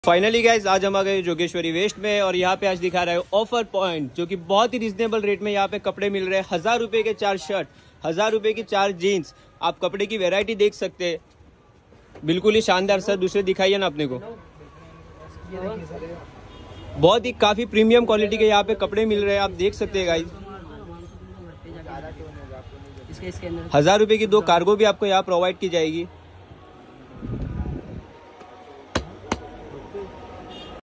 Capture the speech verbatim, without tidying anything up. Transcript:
Finally guys आज हम आ गए जोगेश्वरी वेस्ट में और यहाँ पे आज दिखा रहा है ऑफर पॉइंट, जो कि बहुत ही रिजनेबल रेट में यहाँ पे कपड़े मिल रहे हैं। हजार रुपए के चार शर्ट, हजार रुपए की चार जीन्स। आप कपड़े की वैरायटी देख सकते हैं, बिल्कुल ही शानदार। सर दूसरे दिखाइए ना अपने को। बहुत ही काफी प्रीमियम क्वालिटी के यहाँ पे कपड़े मिल रहे हैं, आप देख सकते हैं गाइज। हजार रुपए की दो कार्गो भी आपको यहाँ प्रोवाइड की जाएगी।